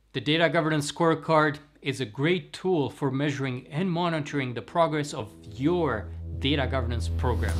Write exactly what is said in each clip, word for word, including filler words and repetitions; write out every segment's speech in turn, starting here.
The Data Governance Scorecard is a great tool for measuring and monitoring the progress of your data governance program.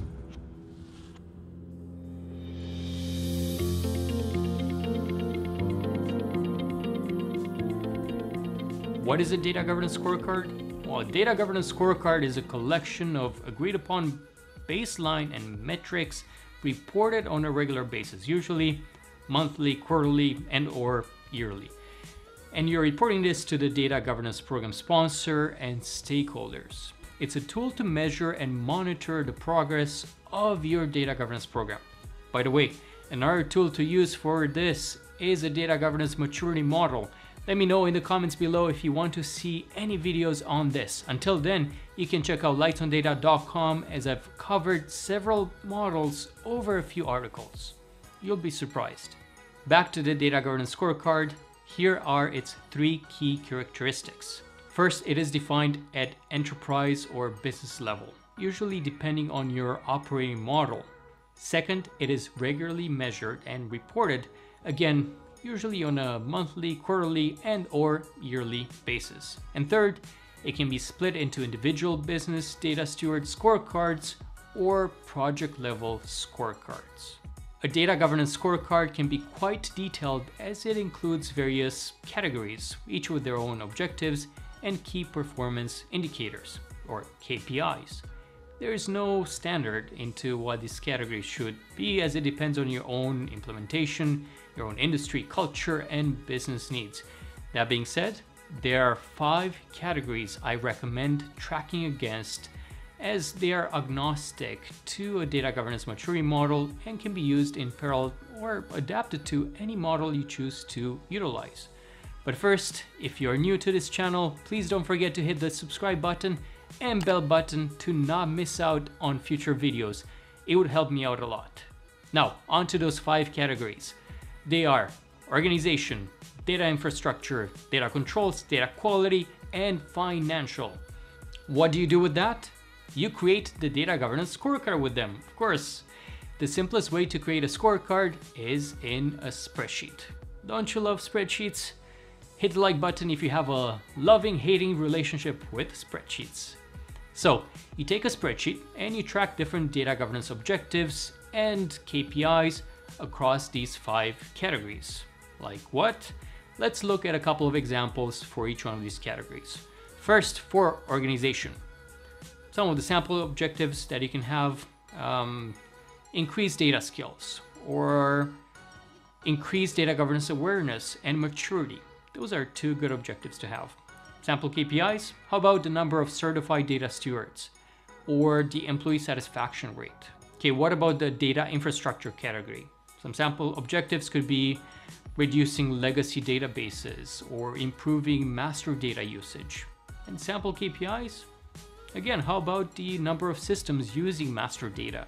What is a Data Governance Scorecard? Well, a Data Governance Scorecard is a collection of agreed upon baseline and metrics reported on a regular basis, usually monthly, quarterly, and or yearly. And you're reporting this to the data governance program sponsor and stakeholders. It's a tool to measure and monitor the progress of your data governance program. By the way, another tool to use for this is a data governance maturity model. Let me know in the comments below if you want to see any videos on this. Until then, you can check out lights on data dot com as I've covered several models over a few articles. You'll be surprised. Back to the Data Governance Scorecard, here are its three key characteristics. First, it is defined at enterprise or business level, usually depending on your operating model. Second, it is regularly measured and reported, again, usually on a monthly, quarterly, and or yearly basis. And third, it can be split into individual business data steward scorecards or project level scorecards. A data governance scorecard can be quite detailed as it includes various categories, each with their own objectives and key performance indicators, or K P Is. There is no standard into what these categories should be, as it depends on your own implementation, your own industry, culture, and business needs. That being said, there are five categories I recommend tracking against, as they are agnostic to a data governance maturity model and can be used in parallel or adapted to any model you choose to utilize. But first, if you're new to this channel, please don't forget to hit the subscribe button and bell button to not miss out on future videos. It would help me out a lot. Now, on to those five categories. They are organization, data infrastructure, data controls, data quality, and financial. What do you do with that? You create the data governance scorecard with them, of course. The simplest way to create a scorecard is in a spreadsheet. Don't you love spreadsheets? Hit the like button if you have a loving-hating relationship with spreadsheets. So, you take a spreadsheet and you track different data governance objectives and K P Is across these five categories. Like what? Let's look at a couple of examples for each one of these categories. First, for organization. Some of the sample objectives that you can have: um, increase data skills or increase data governance awareness and maturity. Those are two good objectives to have. Sample K P Is, how about the number of certified data stewards or the employee satisfaction rate? Okay, what about the data infrastructure category? Some sample objectives could be reducing legacy databases or improving master data usage. And sample K P Is, again, how about the number of systems using master data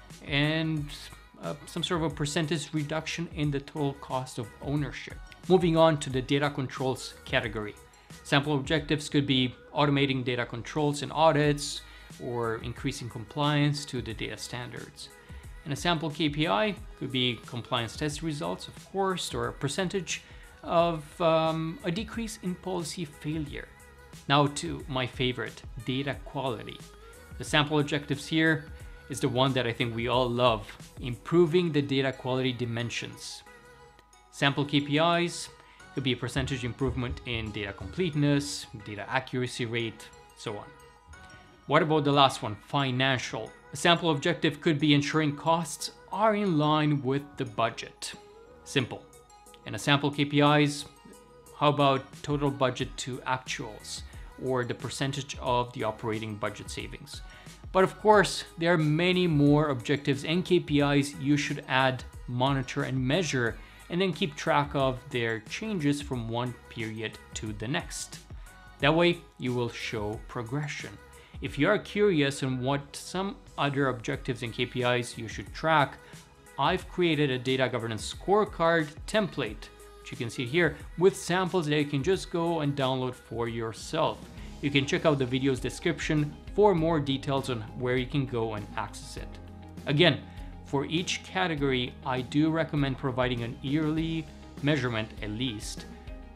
and uh, some sort of a percentage reduction in the total cost of ownership. Moving on to the data controls category. Sample objectives could be automating data controls and audits or increasing compliance to the data standards. And a sample K P I could be compliance test results, of course, or a percentage of um, a decrease in policy failure. Now to my favorite, data quality. The sample objectives here is the one that I think we all love: improving the data quality dimensions. Sample K P Is could be a percentage improvement in data completeness, data accuracy rate, so on. What about the last one, financial? A sample objective could be ensuring costs are in line with the budget. Simple. And a sample K P Is, how about total budget to actuals, or the percentage of the operating budget savings? But of course, there are many more objectives and K P Is you should add, monitor, and measure, and then keep track of their changes from one period to the next. That way, you will show progression. If you are curious on what some other objectives and K P Is you should track, I've created a data governance scorecard template, which you can see here, with samples that you can just go and download for yourself. You can check out the video's description for more details on where you can go and access it. Again, for each category, I do recommend providing an yearly measurement at least.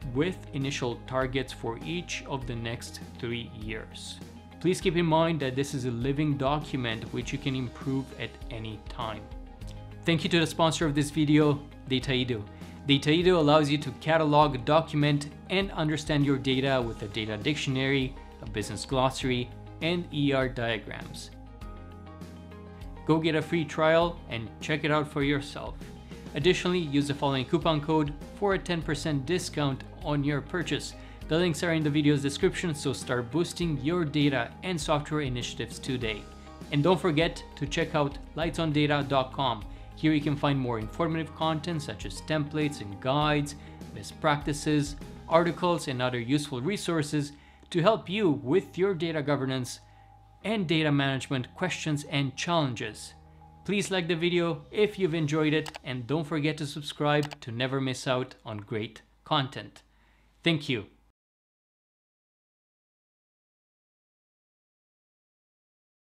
with initial targets for each of the next three years. Please keep in mind that this is a living document which you can improve at any time. Thank you to the sponsor of this video, Dataido. Dataido allows you to catalog, document, and understand your data with a data dictionary, a business glossary, and E R diagrams. Go get a free trial and check it out for yourself. Additionally, use the following coupon code for a ten percent discount on your purchase. The links are in the video's description, so start boosting your data and software initiatives today. And don't forget to check out lights on data dot com. Here you can find more informative content such as templates and guides, best practices, articles, and other useful resources to help you with your data governance and data management questions and challenges. Please like the video if you've enjoyed it, and don't forget to subscribe to never miss out on great content. Thank you.